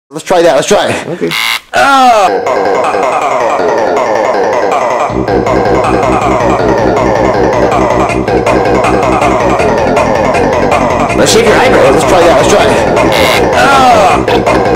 Let's try that. Let's try it. Okay. Let's shake your eyebrows. Let's try that. Let's try it.